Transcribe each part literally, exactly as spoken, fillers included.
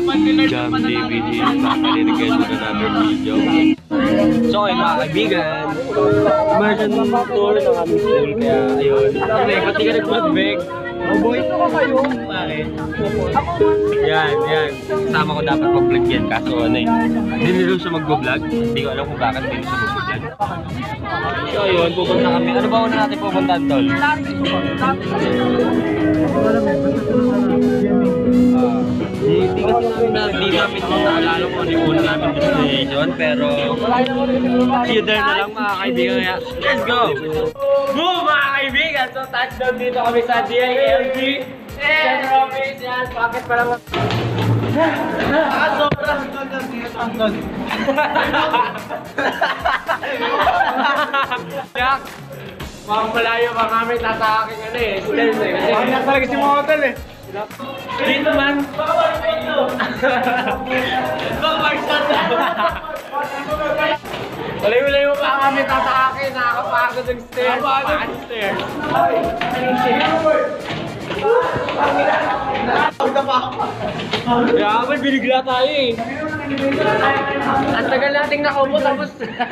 Jam D V D, nakakarinig guys with another video. So ayun mga kaibigan, immersion tour ng aming school, kaya ayun. Ba't di ka nag-vlog? Oh boy, ito ka kayo. Bakit? Yan, yan. Kasama ko dapat mag-vlog yan, kaso ano eh. Hindi nila siya mag-vlog. Hindi ko alam kung bakit hindi siya mag-vlog. So ayun, pupunta kami. Ano ba una natin pupunta, Tol? Hindi kasi namin na, hindi namin naalala kung ano yung una namin destination, pero see you there na lang mga kaibigan. Kaya, let's go! Boom mga kaibigan! So touchdown dito kami sa D I L G Central Office. Yan, bakit pa naman? Ah, sobrang ganda dito ang ganda. Yak! Mga malayo pa kami tataking ano eh, stealth eh. Kasi hindi talaga si mga hotel eh. Dito man. Malayo-layo pa kami tatakin, nakakapagod ng stairs. Paano stairs? Kaya man, binigla tayo eh. Ang tagal nating nakaupo tapos.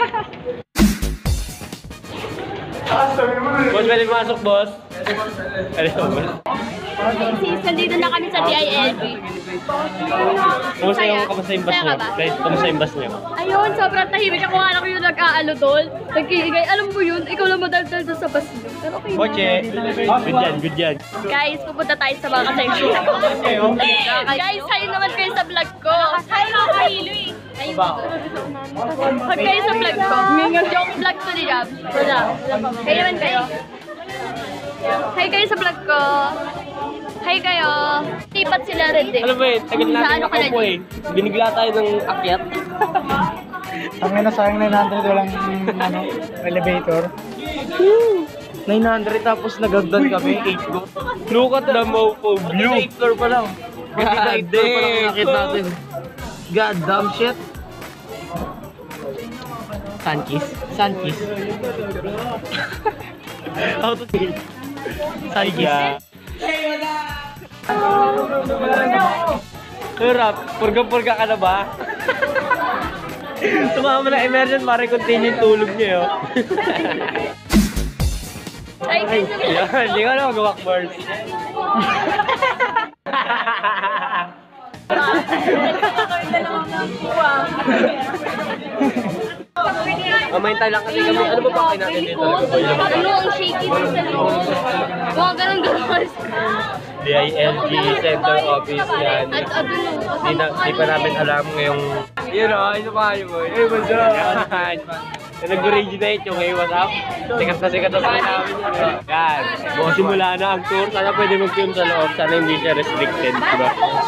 Boss, pwede pumasok, boss? Pwede pumasok. Since nandito na kami sa D I L G. Kumusta yung kamusta yung bus niyo? Kumusta yung bus niyo? Ayun, sobrang tahimik. Ako nga ako yung nag-aalo doon. Nagkikigay. Alam mo yun, ikaw lang madaldal doon sa bus niyo. Pero okay Boche, good yan, good yan. Guys, pupunta tayo sa mga section. Guys, hi naman kayo sa vlog ko. Hi mga kahilo eh. Pag kayo sa vlog ko. Joke vlog to ni Gab. Kaya naman kayo. Hi kayo sa vlog ko. Hi kayo. Tipat sila rin eh. Alam mo eh, tagal natin nakaupo eh. Binigla tayo ng akyat. Ang nga na sayang nine hundred, walang ano, elevator. nine hundred tapos nagagdan kami, eight go. Look at the mofo view. eight floor pa lang. God damn, nakit natin. God damn shit. Sunkiss. Sunkiss. How to say it? Sunkiss. Hey, wala! Hirap, purga-purga ka na ba? Sumama na emergent para continue yung tulog niyo. Ay, hindi ko na mag-walkboard. Mamahintay lang kasi kami. Ano ba ba kayo natin dito? Ano ang shaky din sa loob? Mga ganun-ganun. D I L G Center Office yan. At ano no? Di, na, di pa namin alam ngayong... Yun o, ito pa kayo boy. Hey, what's up? Nag-originate yung hey, what's up? Sikat na sikat na sa namin yan. Yan. Bukas simula na ang tour. Sana pwede mag-film sa loob. Sana hindi siya restricted. Diba?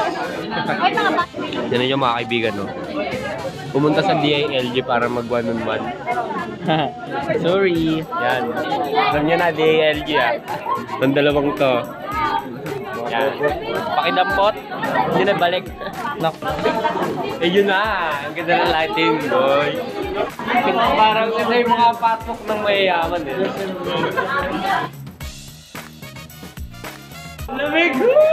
Yan yung mga kaibigan, no? Pumunta sa D I L G para mag one on one. Sorry. Yan. Alam niya na D I L G ah. Itong dalawang to. Yan. Pakidampot. Hindi na balik. Eh yun na. Ang ganda ng lighting, boy. Parang kasi yung mga patok ng mayayaman eh. Lamig!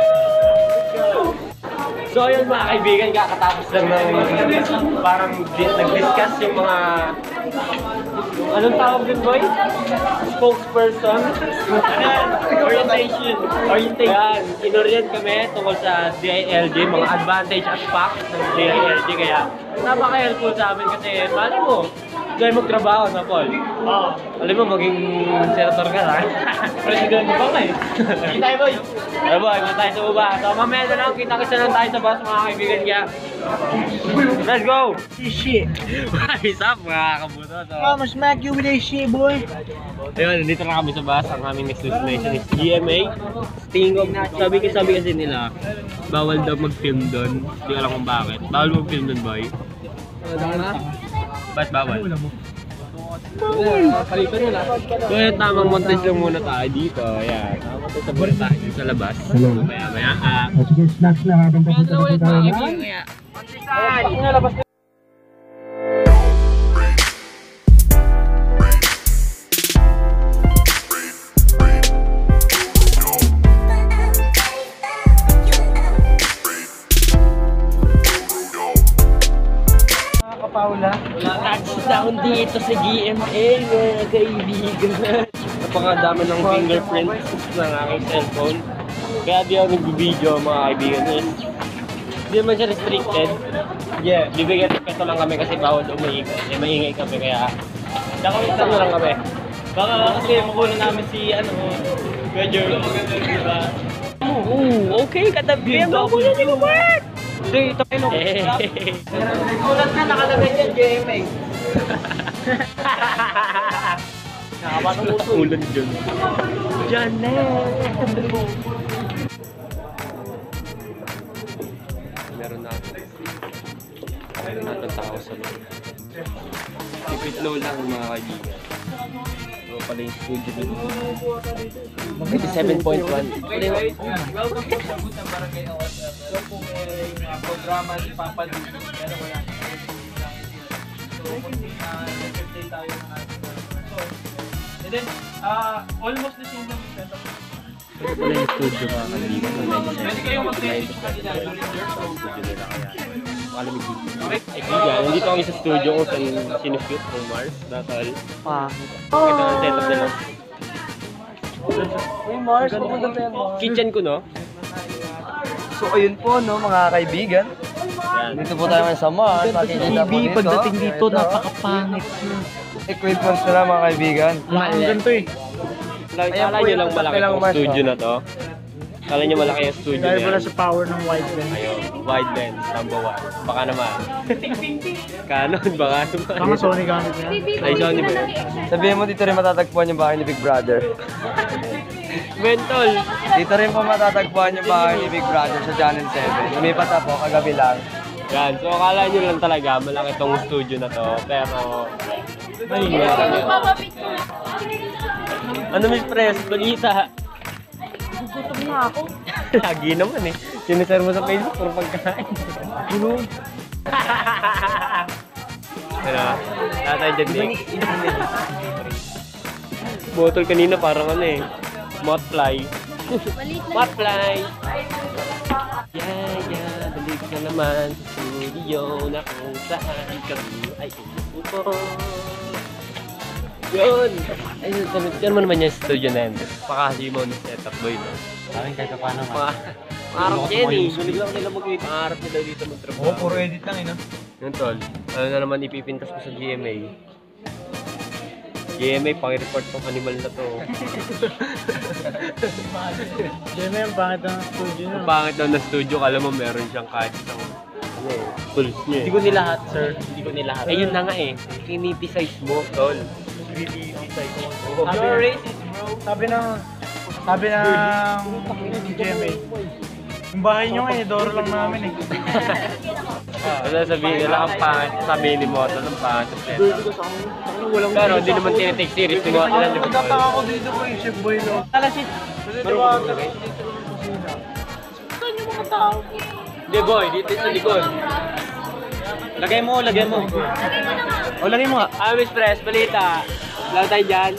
So ayun mga kaibigan, kakatapos lang ng parang nag-discuss yung mga anong tawag din boy? Spokesperson? Orientation. Orientation. In-orient kami tungkol sa D I L G, mga advantage at facts ng D I L G, kaya napaka-helpful sa amin kasi mali mo, dahil magtrabaho na Paul. Oo. Alam mo, maging senator ka na. President mo ba kayo? Kita tayo boy. Ay boy, mga tayo sa baba. So mamaya na lang, kita-kita lang tayo sa bus mga kaibigan kaya. Let's go! Shit. What's up mga kabuto? So, I'ma smack you with that shit, boy. ayun, dito na kami sa bus. Ang aming next destination is G M A. Stingog. Sabi kasi sabi kasi nila, bawal daw mag-film doon. Hindi ko alam kung bakit. Bawal mag-film doon boy. Ba't bawal? Palito nila. So yun, tamang montage lang muna tayo dito. Ayan. Montage lang muna tayo sa labas. Maya maya. Ah. Sige, snacks na habang papunta sa tayo. Kaya. Montage! Paula. Touchdown dito sa G M A, mga kaibigan. Napakadami ng fingerprints ng aking cellphone. Kaya di ako nag-video, mga kaibigan. Hindi naman siya restricted. Yeah, bibigyan respeto lang kami kasi bawal umaingay. Eh, maingay kami kaya nakakita nyo lang kami. Baka kasi makuha namin si ano, Major. Diba? Oo, okay, katabi ang makuha niya ni Mark! Hindi, ito kayo. Sulat na nakalagay dyan, G M A. Nakapatong ulan dyan. Janet! Meron na. Meron na itong tao sa loob. Tipid low lang mga kaibigan. Ito pala yung studio dito. eighty-seven point one. Welcome po sa Buta Barangay Awas. Ito po may programa ni Papa D. Pero wala na. So, kung nag-update tayo ng ating source. And then, uh, almost the same lang yung setup. Ito pala yung studio mga kaibigan. Pwede kayong mag-message pa nila. Studio nila kaya. Makalamig dito. Kaibigan, nandito kami sa studio kung saan sinushoot ng Mars. Natal. Ah. Ito ang setup nila. Uy, Mars, pupunta tayo, Mars. Kitchen ko, no? So, ayun po, no, mga kaibigan. Yan. Dito po tayo sa Mars. Makikita po dito. Pagdating dito, Ito. napakapangit. Equipments nila, mga kaibigan. Wala akong ganito eh. Kala nyo lang malaki Kailang yung Mars, studio oh. na to. Kala nyo malaki yung studio Dahil na wala yan. sa power ng wide lens. Ayun, wide lens, number one. Baka naman. Canon, baka naman. Tama, Sony gamit niya. Ay, Johnny ba? Sabihin mo, dito rin matatagpuan yung bahay ni Big Brother. Mentol! Dito rin po matatagpuan yung bahay ni Big Brother sa Channel seven. Lumipat na po, kagabi lang. Yan, so akala nyo lang talaga malaki tong studio na to. Pero, malinis lang yun. Ano, Miss Press? Balita. Gutom na ako. Lagi naman eh. Sinisare mo sa Facebook puro pagkain. Ano? Ano? Tatay dyan din. Botol kanina parang ano eh. Motfly. Motfly! Yeah, yeah. Balik na naman sa studio na kung saan kami ay umupo. Yun! Ay, yan mo naman yung studio na yun. Pakahali mo ng setup boy, no? Sabi kahit paano Pa Pangarap yan eh. Sulig lang nila mag-edit. Pangarap nila dito magtrabaho. Oo, puro edit lang eh, no? Yun tol. Ano na naman ipipintas ko sa G M A. G M A, pang-report tong animal na to. Diyan na yung pangit ng studio Ang na. pangit daw na studio, kala mo meron siyang kahit isang ano eh, tools niya eh. Hindi ko nilahat, sir. Hindi ko nilahat. Eh yun na nga eh. Kiniticize mo, tol. Sabi racist, bro. Sabi ng... Sabi ng... G M A. Yung bahay nyo nga eh, Doro lang namin eh. Ano sabihin nila ang pangit, sabihin ni Moto ng pangit. Pero hindi naman tinitake series, tinuha nila ni Nagtataka ako dito po yung Chef Boy, no? Talasit. Naliliwagan. Saan yung mga tao? Hindi boy, dito sa likod. Lagay mo, lagay mo. O, lagay mo nga. Ah, Miss Press, balita. Lalo tayo dyan.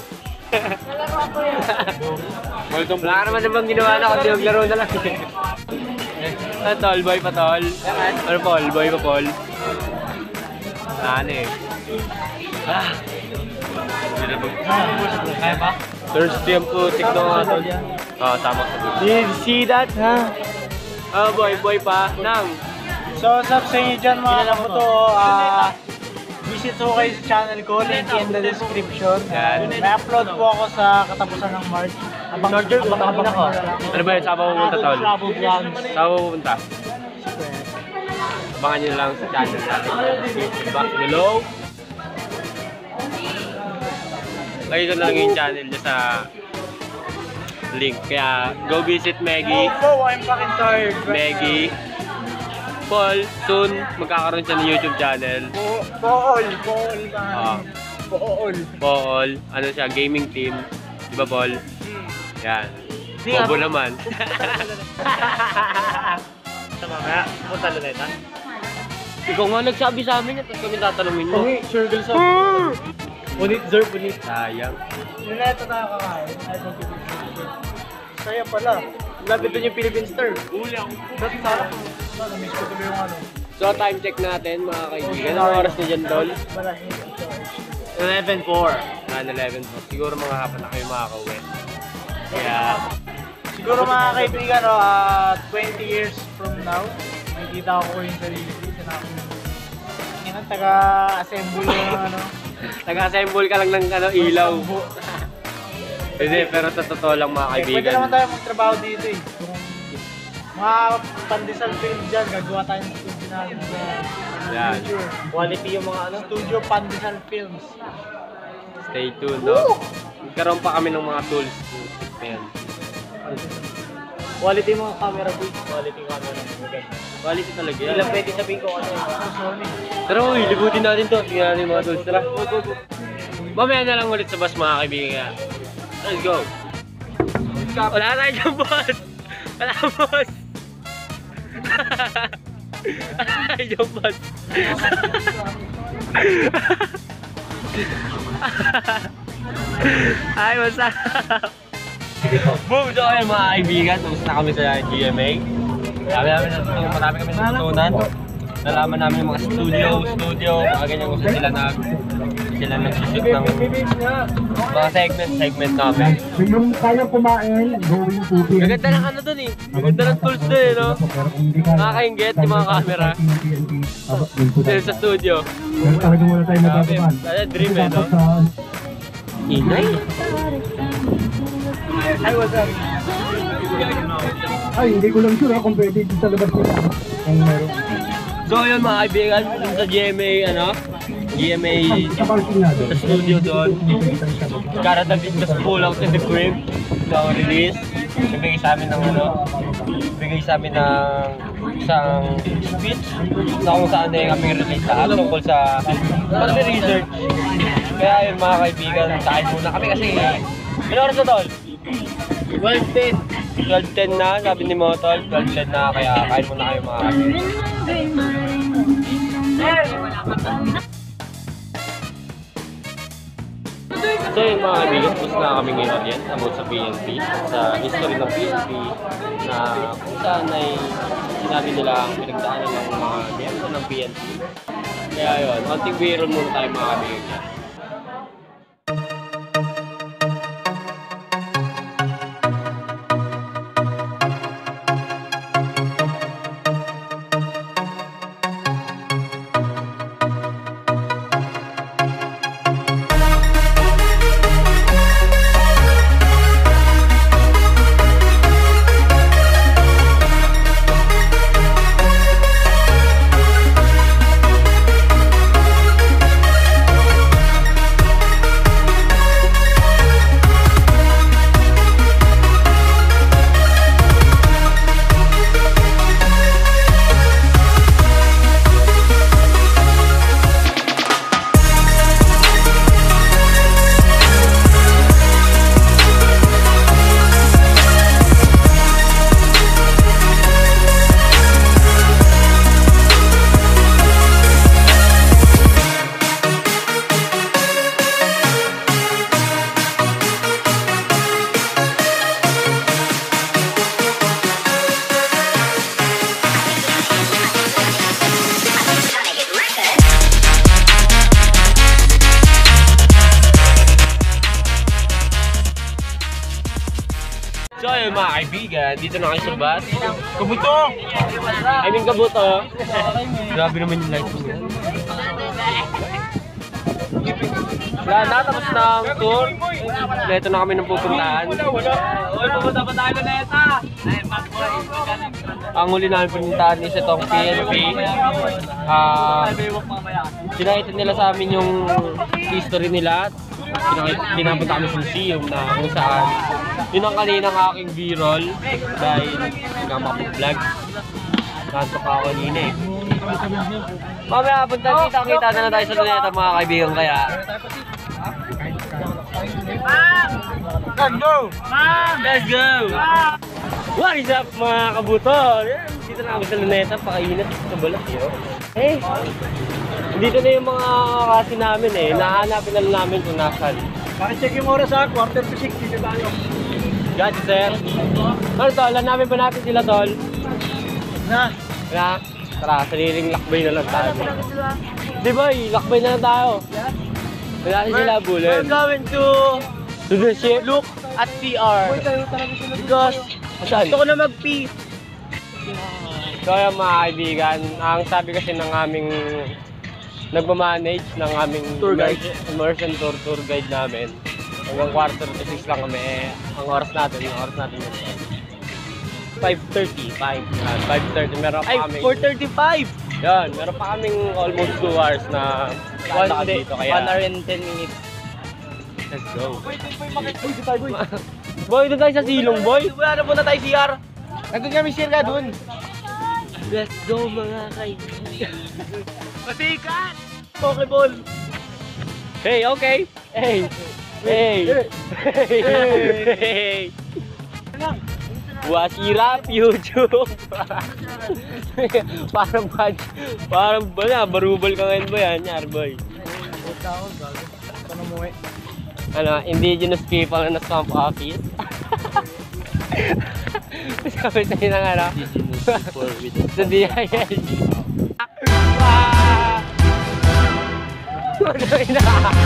Welcome. Wala ka naman nabang ginawa na kundi maglaro na lang. Ano tol, boy pa tol? Ano Paul, boy pa Paul? Ano eh. Ah. Hindi na mag- Kaya ba? Thursday ang putik na nga tol. Oo, tama ka. Did you see that, ha? Ah, boy, boy pa. Nang. So, what's up sa inyo dyan mga kabuto? Ah, visit po kayo sa channel ko, link in the description. Yan. May upload po ako sa katapusan ng March. Abang abang ako. Ano ba yun? Saan pa pupunta tol? Travel vlogs. Saan pa pupunta? Abangan nyo lang sa channel natin. Back below. Lagay ko na lang yung channel niya sa link. Kaya go visit Maggie. Oh, I'm fucking tired. Maggie. Paul, soon magkakaroon siya ng YouTube channel. Paul, Paul. Ah. Paul. Paul, ano siya, gaming team. Di ba Paul? Yan. Bobo naman. Mamaya, punta Luneta. Ikaw nga nagsabi sa amin yan, tapos kami tatanungin mo. Okay, sure girl sa... Punit, sir, punit. Sayang. Luneta tayo kakain. Ay, saya pala. Lapit doon yung Philippine Star. Uli ako. Dati sarap. Namiss ko tuloy yung ano. So So, time check natin mga kaibigan. Anong oras na dyan, Tol? eleven four. nine eleven four. Siguro mga hapon na kayo makakauwi. Kaya, Siguro mga kaibigan, no, uh, twenty years from now, makikita ko yung sarili ko. Yan ang taga-assemble yung ano. nag-assemble ka lang ng ano, ilaw. Hindi, pero sa totoo lang mga Eh, kaibigan. pwede naman tayo magtrabaho dito eh. Kung mga pandesal film dyan, gagawa tayo ng studio natin sa Yan. future. Quality yung mga ano. Studio Pandesal Films. Stay tuned, no? Magkaroon pa kami ng mga tools. Ayan. Quality yung mga camera boy. Quality camera. Maganda. Quality talaga Hindi yan. lang pwede sabihin ko ano. Sony. Tara, uy, libutin natin to. Tingnan natin yung mga tools. Tara. Mamaya na lang ulit sa bus mga kaibigan. Let's go. Wala tayo dyan, boss. Wala, boss. Wala tayo dyan, boss. Ay, what's up? Boom! So ayun mga kaibigan, tapos na kami sa G M A. Marami namin natutunan, marami kami natutunan. Nalaman namin yung mga studio, studio, mga ganyan kung saan sila nag sila nag-shoot ng mga segment, segment namin. Yung kaya kumain, going to P N P. Gaganda ng ano dun eh. Gaganda ng tools dun eh, no? Nakakaingit yung mga camera. Sila sa studio. Pero talaga wala tayo Grabe, magagawan. talaga dream eh, no? Inay? Ay, what's up? Ay, hindi ko lang sure ha, kung pwede dito sa labas nila. Kung meron. So yun mga kaibigan, dun sa G M A, ano? G M A Sa parking natin. sa studio doon. Karada just pull out in the crib. Na release. Bibigay sa amin ng ano? Bibigay sa amin ng isang speech na kung saan na kami release lahat tungkol sa pag-research. Kaya yun mga kaibigan, kain muna kami kasi ilang oras na tol? twelve ten. twelve ten na, sabi ni Motol. twelve ten na, kaya kain muna kayo mga kaibigan. So yung mga kaibigan, tapos na kami ngayon yan about sa P N P, sa history ng P N P, na kung saan ay sinabi nila ang pinagdaanan ng mga miyembro ng P N P. Kaya yun, konting biro muna tayo mga kaibigan dyan. So ayun mga kaibigan, dito na kayo sa bus. Kabuto! I mean kabuto. Grabe naman yung lights mo. Wala na, tapos na ang tour. Dito na kami nang pupuntahan. Uy, pupunta pa tayo na neta! Ang huli namin pupuntahan is itong P N P. Ah, pinakita nila sa amin yung history nila. Pinapunta kami sa museum na kung saan yun ang kaninang aking b-roll dahil nagkamakapag-vlog. Nantok ako kanina eh. Mamaya punta kita, kita na na tayo sa luneta mga kaibigan kaya. Let's go! Let's go! What is up mga kabuto? Dito na kami sa luneta, pakainat sa balat yun. Eh, dito na yung mga kasi namin eh. Nahanapin na lang namin kung nasan. Pakicheck yung oras ha, quarter to six, dito tayo. Got it, sir. Ano tol, hanapin ba natin sila tol? Na, Na? Tara, sariling lakbay na lang tayo. Di ba, lakbay na lang tayo. Wala na sila bulin. We're going to To the ship. look at C R. Because Saan? gusto ko na mag-pee. So yung mga kaibigan, ang sabi kasi ng aming nagmamanage ng aming Tour guide. immersion tour tour guide namin. Hanggang quarter to six lang kami. Eh, ang oras natin, ang oras natin yun. five thirty, five, five thirty. Meron Ay, pa kami. four thirty-five. Yan, meron pa kaming almost two hours na One lalakad day, dito. Kaya, one hour and ten minutes. let's go. Boy, doon tayo sa silong, boy. Wala na muna tayo C R. Nandun kami sirga dun. Let's go, mga kaibigan. Masikat! Pokeball! Hey, okay. Hey. Hey. Hey. Hey. Wasirap YouTube. Parang bad. Parang ba na, barubal ka ngayon ba yan, Nyar boy? Ano, indigenous people na swamp office. Sabi sa'yo ng ano? Sa D I L G. Ah! Ano yun na?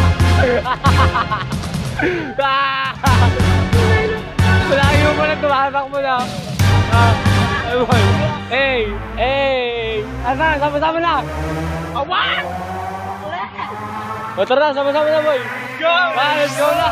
Ah! Malaki mo pala, tumatak mo na. Ah, ayun. Hey! Hey! Asa? Sama-sama na! Awan! O tara, sama-sama na, boy! Go! Ah, let's go na!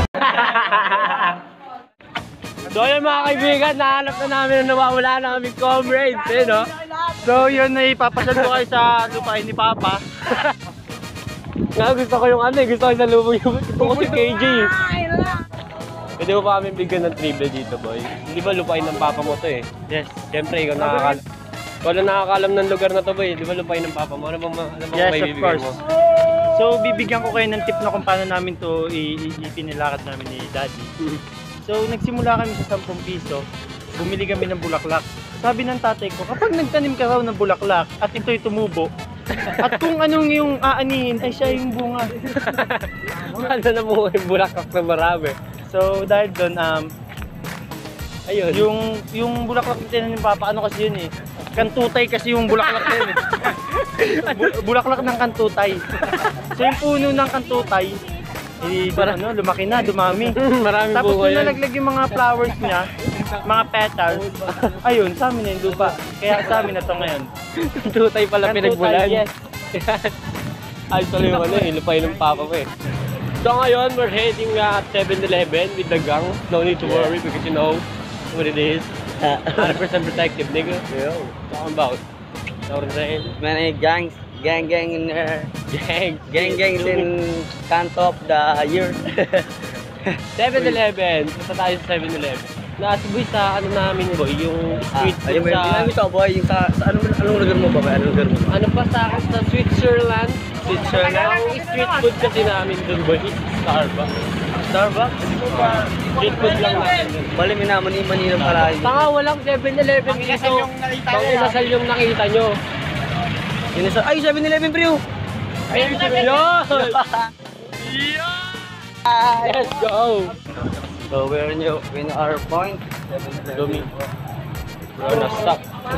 So yun mga kaibigan, nahanap na namin na nawawala na kaming comrades, eh no? So yun na ipapasal ko kayo sa lupain ni Papa. Nga gusto ko yung ano eh, gusto ko sa lubong yung gusto ko si K J. Pwede mo pa kami bigyan ng trivia dito, boy. Hindi ba lupain ng papa mo to eh? Yes. Siyempre, ikaw nakakalam. Ikaw lang nakakalam ng lugar na to, boy. Di ba lupain ng papa mo? Ano bang, ano bang Yes, may of bibigyan course. mo? So bibigyan ko kayo ng tip na kung paano namin to ipinilakad namin ni Daddy. So nagsimula kami sa sampung piso, bumili kami ng bulaklak. Sabi ng tatay ko, kapag nagtanim ka raw ng bulaklak at ito'y tumubo, at kung anong yung aanihin ay siya yung bunga. Ano na mo yung bulaklak na marami? So dahil doon, um, Ayun. yung yung bulaklak na tinanim ni Papa, ano kasi yun eh, kantutay kasi yung bulaklak na yun eh. Bu- bulaklak ng kantutay. So yung puno ng kantutay, eh, doon, ano, lumaki na, dumami. Maraming Tapos bunga nung yan. nalaglag yung mga flowers niya, mga petals, ayun, sa amin na yung lupa. Kaya sa amin na to ngayon. Tutay pala Kantutay, pinagbulan. yes. Ay, pala yung ano eh, lupain ng papa ko eh. So ngayon, we're heading at seven eleven with the gang. No need to worry because you know what it is. one hundred percent protective, nigga. Yeah. Talking about. Know what I'm saying? Many gangs, gang gang in there. Gang. Gang gangs in can't top the year. seven eleven. Punta tayo sa seven eleven. Nasiboy sa ano namin boy, yung street Ah, ayun food ba sa... yung ito boy, yung sa, sa anong, anong lugar mo ba ba? Anong lugar mo? Ano pa sa akin sa Switzerland? Switzerland? Ang street food kasi namin dun boy, Starbucks. Starbucks? Street food lang natin dun. Bali, minamani-mani ng pala yun. Tanga, walang seven eleven dito. Pang inasal yung nakita nyo. Yun isa, ay, seven eleven pre! Ayun, yun! Let's go! So, we're in, your, in our point. Dumi. We're gonna stop.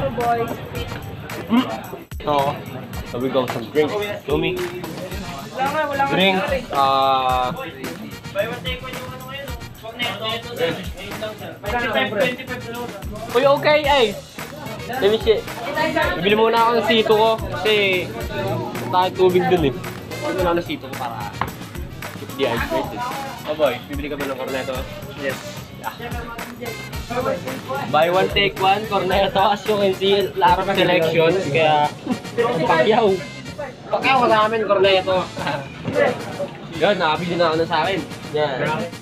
So, so we go some drinks. Dumi. Drinks. Uh, Uy, okay, ay! Let me see. Bibili muna ako ng sito ko kasi tayo tubig dun eh. Bibili muna ako ng sito ko para keep dehydrated. Oh boy, bibili ka ba ng cornetto? Yes. Buy one, take one, cornetto. As you can see, lot of selection. Kaya, pakyaw. Pakyaw ka namin, cornetto. Yun, nakabili na ako na sa akin. Yan.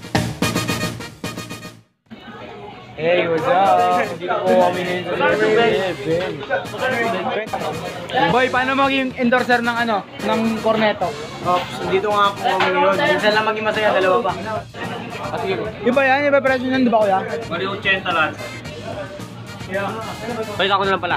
Hey, what's up? Hindi ko po kami Boy, paano maging endorser ng ano, ng Cornetto? Ops, dito nga ako kami yun. Minsan lang maging masaya, dalawa pa. Iba yan, iba presyo yan, di ba kuya? Bali, eighty lang. Balik ako na lang pala.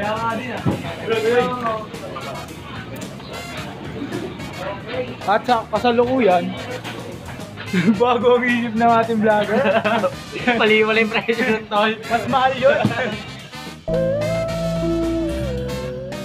At sa kasalukuyan, bago ang isip ng ating vlogger, Mali-mali yung presyo ng tol. mas mahal yun.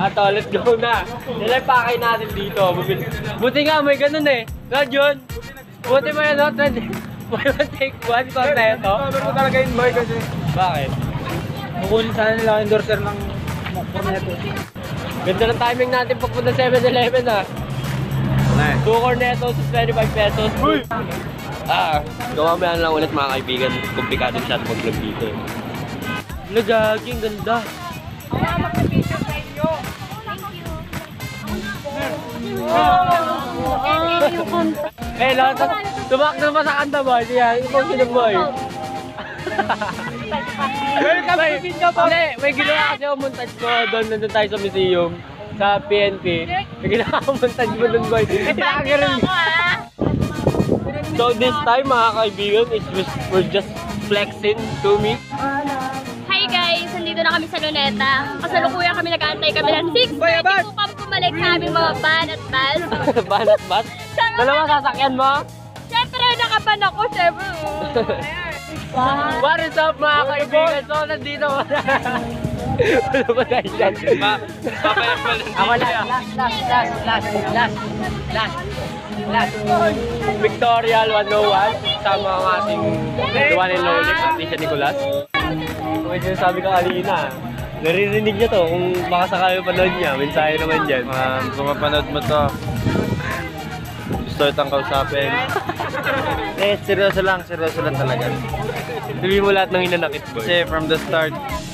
Ato, let's go na. Nilalpakay natin dito. Bubil- Buti nga, may ganun eh. God yun. Buti mo yun, no? Buy one, take one. Kung na ito. Sabi ko talaga yun, boy, kasi Bakit? kukunin sana nila ang endorser ng Cornetto. Ganda ng timing natin pagpunta seven eleven ah. Two cornetos, twenty-five pesos. Uy! Ah, gawa mo yan lang ulit mga kaibigan. Komplikado siya at mag-vlog dito. Lagaging ganda. Eh, lahat ng tumakbo pa sa kanta boy. Yan, ikaw sino boy. Welcome to Video po! Hindi, may ginawa kasi ako montage ko doon, nandun tayo sa museum, sa P N P. May ginawa ako montage mo doon boy. Nakagaling. So this time mga kaibigan, is just, we're just flexing to me. Hi guys! Nandito na kami sa Luneta. Kasalukuyan kami nag-aantay kami ng six thirty upang bumalik sa aming mga ban at bus. Banat bat? Dalawa sasakyan mo? Siyempre, nakaban ako, siyempre. What is up mga kaibigan? So nandito ko na. Wala ba tayo dyan? Papayag mo lang. Ako lang. Last, last, last, last, last, last, last. Victorial one oh one. Sama ang ating the one and lonely, Patricia Nicolas. Kung yung sabi ko kanina, naririnig niya to kung baka sakali panood niya. Mensahe naman dyan. Um, kung mapanood mo to, gusto itang kausapin. Eh, seryoso lang, seryoso lang talaga. Sabihin mo lahat ng hinanakit ko. Kasi from the start,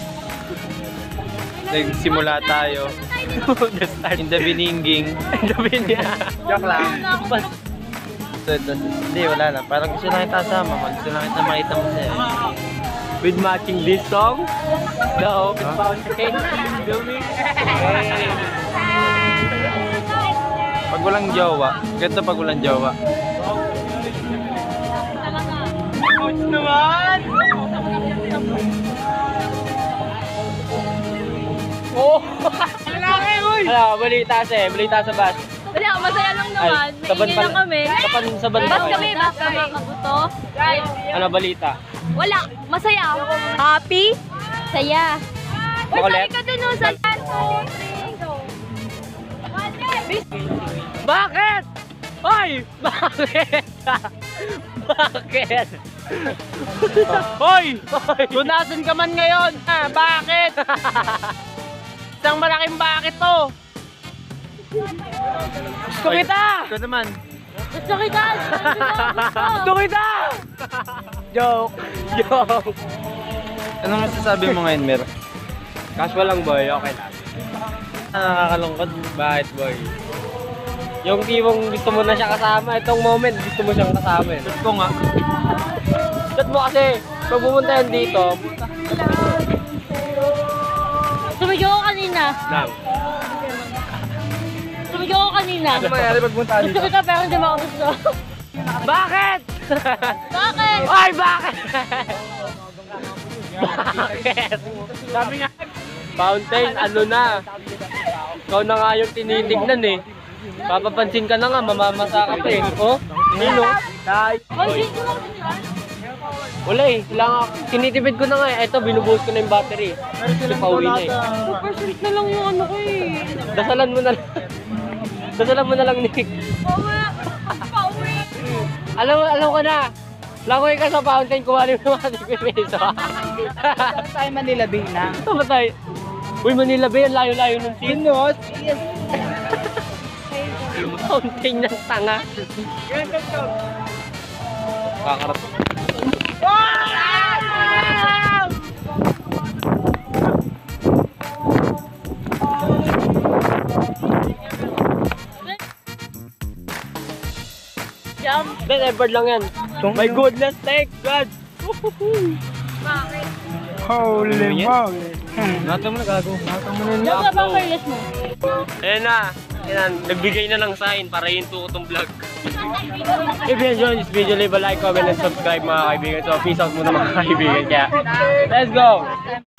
nagsimula tayo. The start. In the beginning. Sabi niya. Joke lang. So, ito, hindi, wala lang. Parang gusto lang kita kasama. Gusto lang kita makita mo sa'yo. With matching this song, the open fountain, filming. Hey. Pag walang jowa, ganito pag walang jowa. Coach naman! Oh! Malaki, uy! Ano, balita sa eh, balita sa bus. Wala, masaya lang naman. sa ban Naingin pa- lang kami. Sa ban, sa ban Bas pa kami, kayo? bas kami, kabuto. Ano balita? Wala, masaya. Happy? Saya. Uy, Makulit? sabi ka dun, oh, sa Bakit? Hoy! Bakit? Bakit? Hoy! Tunasan ka man ngayon! Ah, bakit? Isang malaking bakit to! Gusto kita! Ikaw naman. Gusto kita! Gusto kita! Joke! Joke! Ano masasabi mo ngayon, Mer? Casual lang boy, okay lang. Nakakalungkot. Bakit boy? Yung tipong gusto mo na siya kasama, itong moment gusto mo siyang kasama eh. Gusto nga. Chat mo kasi, pag pumunta yan dito, Sumigyo ko kanina. lang. Sumigyo ko kanina. Ano mangyari pag punta Gusto kita pero hindi mo ako gusto. Bakit? Bakit? Ay, bakit? Bakit? Sabi nga, Fountain, ano na? Ikaw na nga yung tinitignan eh. Papapansin ka na nga, mamamasa ka pa eh. Oh, nino? Ay, Wala eh, kailangan, tinitipid ko na nga eh. Ito, binubuhos ko na yung battery. Kasi pauwi na eh. super sweet na lang yung ano ko eh. Dasalan mo na lang. Dasalan mo na lang, Nick. Pauwi. Pauwi. Alam mo, alam ko na. Langoy ka sa fountain, kumalim mo mga tig peso. tayo Manila Bay na. Ito ba tayo? Uy, Manila Bay, ang layo-layo ng scene. Pinos? Fountain ng tanga. Kakarap. Jump. Ben, effort lang yan. My goodness, thank God. Bakit? Holy moly. Nata mo na gago. Nata mo na Jump na ba ang careless mo? Ayan na. Ayan, nagbigay na ng sign para hinto ko itong vlog. If you enjoyed this video, leave a like, comment, and subscribe mga kaibigan. So, peace out muna mga kaibigan. Kaya, let's go!